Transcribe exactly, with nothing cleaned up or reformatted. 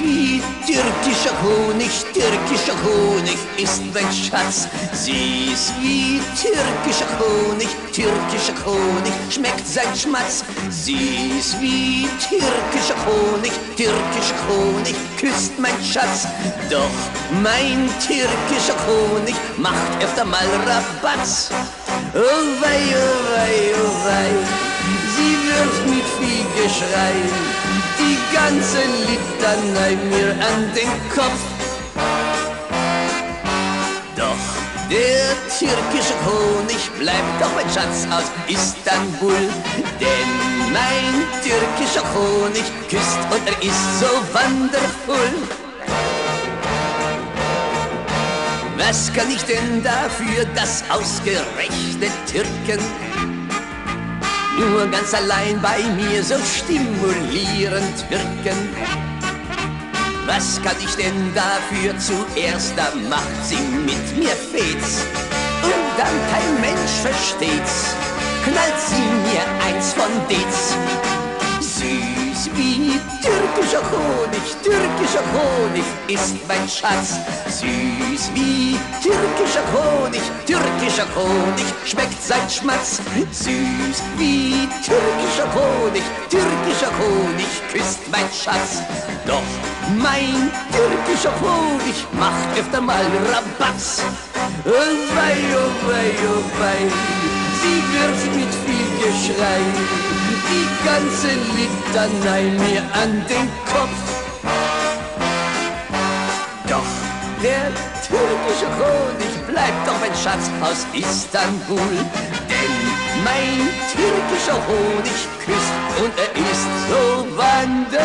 wie türkischer Honig, türkischer Honig ist mein Schatz. Süß wie türkischer Honig, türkischer Honig schmeckt sein Schmatz. Süß wie türkischer Honig, türkischer Honig küsst mein Schatz. Doch mein türkischer Honig macht öfter mal Rabatz. Oh wei, oh wei, oh wei, sie wirft mit viel Geschrei die ganze Litanei mir an den Kopf. Doch der türkische Honig bleibt doch mein Schatz aus Istanbul. Denn mein türkischer Honig küsst und er ist so wonderful. Was kann ich denn dafür, dass ausgerechnet Türken nur ganz allein bei mir so stimulierend wirken? Was kann ich denn dafür? Zuerst da macht sie mit mir Fets und dann kein Mensch versteht's, knallt sie mir eins von Dez. Süß wie türkischer Honig, türkischer Honig ist mein Schatz. Süß wie türkischer Honig, türkischer Honig schmeckt sein Schmatz. Süß wie türkischer Honig, türkischer Honig küsst mein Schatz. Doch mein türkischer Honig macht öfter mal Rabatz. Oh wei, oh wei, oh wei, sie wirft mit viel Geschrei die ganze Litanei mir an den Kopf. Doch der türkische Honig bleibt doch mein Schatz aus Istanbul. Denn mein türkischer Honig küsst und er ist so wunderbar.